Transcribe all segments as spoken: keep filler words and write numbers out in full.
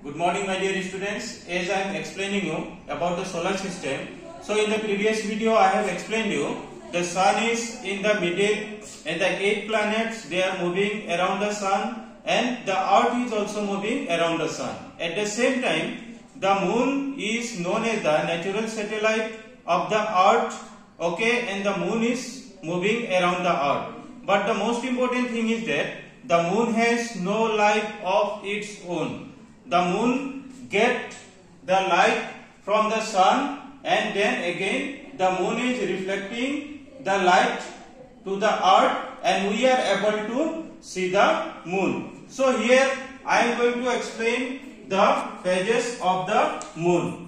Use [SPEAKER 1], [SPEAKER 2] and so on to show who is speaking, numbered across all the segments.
[SPEAKER 1] Good morning my dear students. As I am explaining you about the solar system. So in the previous video I have explained you the sun is in the middle and the eight planets they are moving around the sun and the earth is also moving around the sun. At the same time the moon is known as the natural satellite of the earth, okay, and the moon is moving around the earth. But the most important thing is that the moon has no light of its own. The moon gets the light from the sun and then again the moon is reflecting the light to the earth and we are able to see the moon. So here I am going to explain the phases of the moon.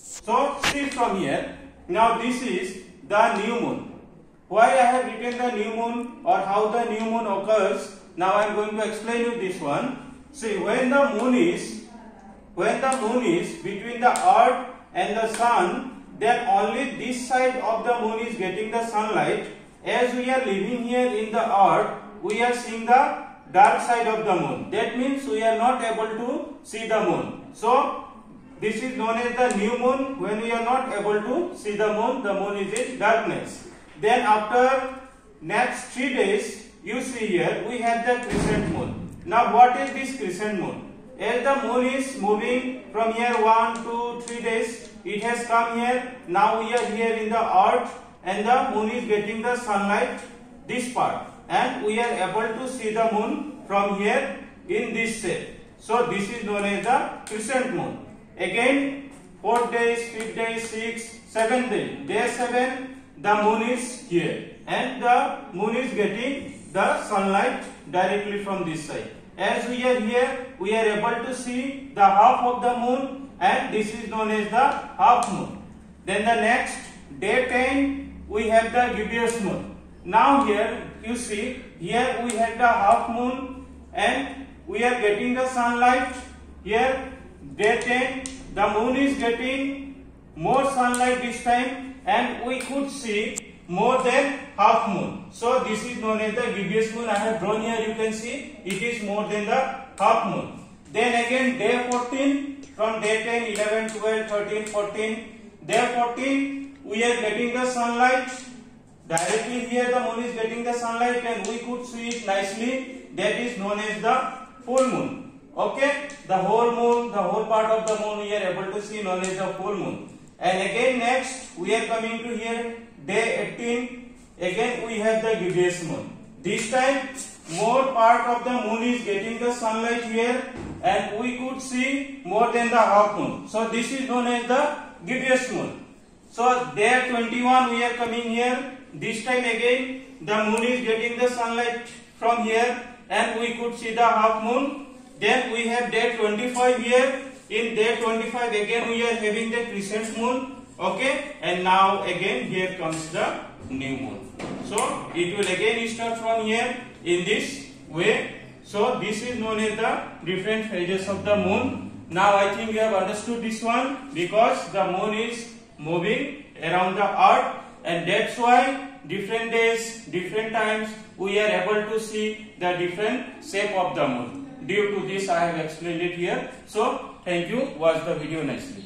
[SPEAKER 1] So see from here, now this is the new moon. Why I have written the new moon or how the new moon occurs, now I am going to explain you this one. See, when the moon is when the moon is between the earth and the sun, then only this side of the moon is getting the sunlight. As we are living here in the earth, we are seeing the dark side of the moon. That means we are not able to see the moon. So this is known as the new moon. When we are not able to see the moon, the moon is in darkness. Then after next three days, you see here we have the crescent moon. Now what is this crescent moon? As the moon is moving from here one, two, three days, it has come here. Now we are here in the earth and the moon is getting the sunlight this part and we are able to see the moon from here in this shape. So this is known as the crescent moon. Again fourth days, fifth day, sixth, seventh day, day seven, the moon is here and the moon is getting the sunlight directly from this side. As we are here, we are able to see the half of the moon and this is known as the half moon. Then the next day ten, we have the gibbous moon. Now here you see, here we have the half moon and we are getting the sunlight. Here day ten, the moon is getting more sunlight this time and we could see more than half moon. So this is known as the gibbous moon. I have drawn here, you can see it is more than the half moon. Then again day fourteen, from day ten, eleven, twelve, thirteen, fourteen, day fourteen we are getting the sunlight directly here. The moon is getting the sunlight and we could see it nicely. That is known as the full moon. Okay, the whole moon, the whole part of the moon we are able to see, known as the full moon. And again next we are coming to here day eighteen, again we have the gibbous moon. This time more part of the moon is getting the sunlight here and we could see more than the half moon. So this is known as the gibbous moon. So day twenty-one we are coming here. This time again the moon is getting the sunlight from here and we could see the half moon. Then we have day twenty-five here. In day twenty-five again we are having the crescent moon. Okay, and now again here comes the new moon. So it will again start from here in this way. So this is known as the different phases of the moon. Now I think you have understood this one because the moon is moving around the earth and that's why different days, different times we are able to see the different shape of the moon. Due to this I have explained it here. So thank you. Watch the video nicely.